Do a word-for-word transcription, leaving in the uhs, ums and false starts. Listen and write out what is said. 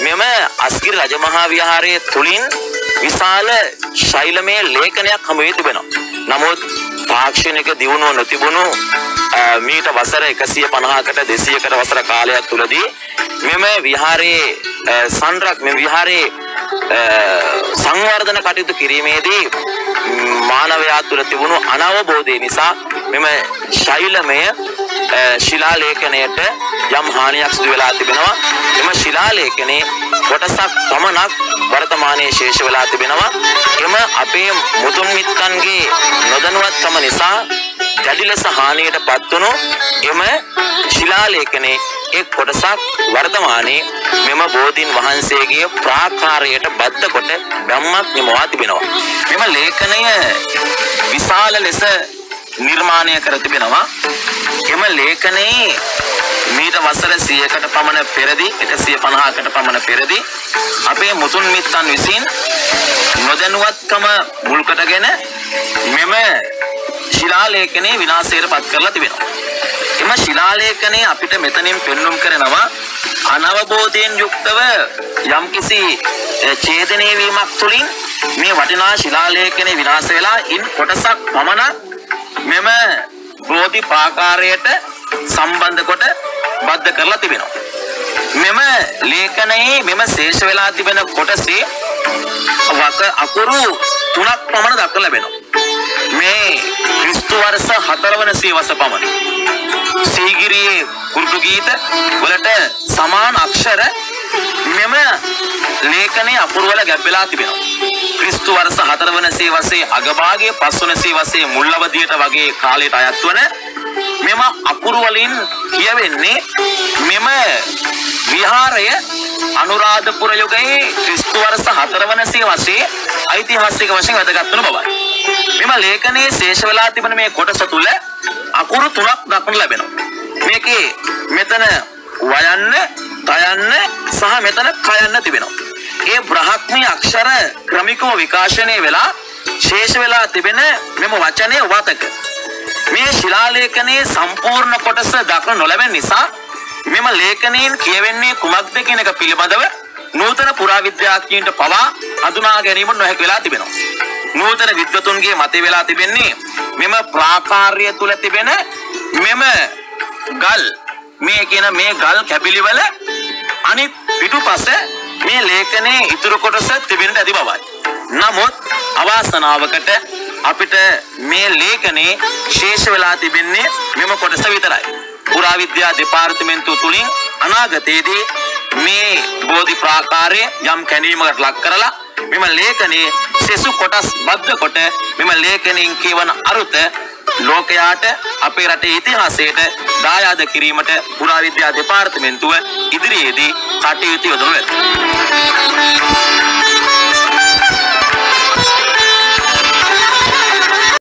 මෙම අස්ගිරි රජමහා විහාරයේ තුලින් විශාල ශෛලමය ලේඛනයක් හමු වී තිබෙනවා. නමුත් තාක්ෂණික දියුණුව නොතිබුණු මීට වසර එකසිය පනහකට දෙසීයකට වසර කාලයක් තුලදී මෙම විහාරයේ සංරක් මෙම විහාරයේ සංවර්ධන කටයුතු කිරීමේදී මානවයා තුළ තිබුණු අනවබෝධය නිසා මෙම ශෛලමය ශිලා ලේඛනයට යම් හානියක් සිදු වෙලා තිබෙනවා. එම ශිලා ලේඛනයේ කොටසක් පමණක් වර්තමානයේ ශේෂ වෙලා තිබෙනවා. එම අපේ මුතුන් මිත්තන්ගේ නොදැනුවත්කම නිසා දැඩි ලෙස හානියටපත් වුණු එම ශිලා ලේඛනයේ එක් කොටසක් වර්තමානයේ මෙම බෝධීන් වහන්සේගේ ප්‍රාකාරයට බද්ධ කොට බ්‍රහ්මක් නිමවා තිබෙනවා. මෙම ලේඛනය විශාල ලෙස නිර්මාණය කර තිබෙනවා. එම ලේඛනයේ මීට වසර සියයකට පමණ පෙරදී එකසිය පනහකට පමණ පෙරදී අපේ මුතුන් මිත්තන් විසින් නොදැනුවත්කම මුල් කොටගෙන මෙම ශිලා ලේඛනයේ විනාශයට පත් කරලා තිබෙනවා. එම ශිලා ලේඛනයේ අපිට මෙතනින් පෙන්වුම් කරනවා අනවබෝධයෙන් යුක්තව යම්කිසි ඡේදනය වීමක් තුළින් මේ වටිනා ශිලා ලේඛනයේ විනාශ වෙලා ඉන් කොටසක් පමණ මෙම බෝධි ප්‍රාකාරයට සම්බන්ධ කොට බද්ධ කරලා තිබෙනවා. මෙම ලේඛනයේ මෙම ශේෂ වෙලා තිබෙන කොටසේ වක අකුරු තුනක් පමණ දක්වලා ලැබෙනවා. මේ ක්‍රිස්තු වර්ෂ හතර වන සියවස පමණ සීගිරියේ කුරුටු ගීත වලට සමාන අක්ෂර මෙම ලේඛනයේ අකුරු වල ගැබ් වෙලා තිබෙනවා. ක්‍රිස්තු වර්ෂ හතර වන සියවසේ අගභාගයේ පස් වන සියවසේ මුල් අවධියට වගේ කාලයට අයත් වන මෙම අකුරු වලින් කියවෙන්නේ මෙම විහාරය අනුරාධපුර යුගයේ ක්‍රිස්තු වර්ෂ හතර වන සියවසේ ඓතිහාසික වශයෙන් වැදගත් වන බවයි. මෙම ලේඛනයේ ශේෂ වෙලා තිබෙන මේ කොටස තුල අකුරු තුනක් දක්වනු ලැබෙනවා. මේකේ මෙතන වයන්න, තයන්න සහ මෙතන කයන්න තිබෙනවා. ඒ බ්‍රහ්මී අක්ෂර ක්‍රමිකව විකාශනය වෙලා ශේෂ වෙලා තිබෙන මෙම වචනය වතක. මේ ශිලා ලේඛනයේ සම්පූර්ණ කොටස දක්වනු නොලැබෙන නිසා මෙම ලේඛනයෙන් කියවෙන්නේ කුමක්ද කියන එක පිළිබඳව නූතන පුරාවිද්‍යාඥයින්ට පවා හඳුනා ගැනීම නොහැකි වෙලා තිබෙනවා. නූතන විද්වතුන්ගේ මතය වෙලා තිබෙන්නේ මෙම ප්‍රාකාරය තුල තිබෙන මෙම ගල් මේ කියන මේ ගල් කැපිලි වල අනිත් පිටුපස මේ ලේඛනයේ ඉතුරු කොටස තිබෙන්නට ඇති බවයි. නමුත් අවාසනාවකට අපිට මේ ලේඛනයේ ශේෂ වෙලා තිබෙන්නේ මෙම කොටස විතරයි. පුරාවිද්‍යා දෙපාර්තමේන්තුව තුලින් අනාගතයේදී මේ බෝධි ප්‍රාකාරය යම් කැණීමකට ලක් කරලා මෙම ලේඛනයේ සෙසු කොටස් බද්ධ කොට මෙම ලේඛනයෙන් කියවන අරුත ලෝකයාට අපේ රටේ ඉතිහාසයට දායාද කිරීමට පුරාවිද්‍යා දෙපාර්තමේන්තුව ඉදිරියේදී කටයුතු යොදනු ඇත.